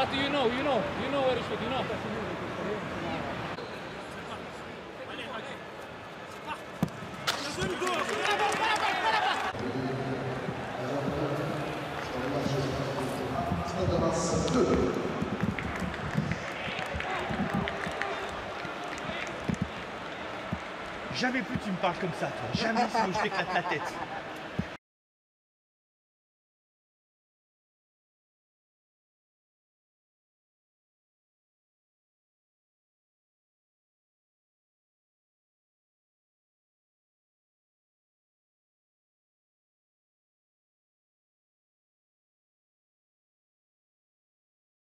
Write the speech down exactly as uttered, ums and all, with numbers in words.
Fatih, you know, you know, you know where it should, you know. Jamais plus tu me parles comme ça, toi. Jamais sinon je t'éclate la tête.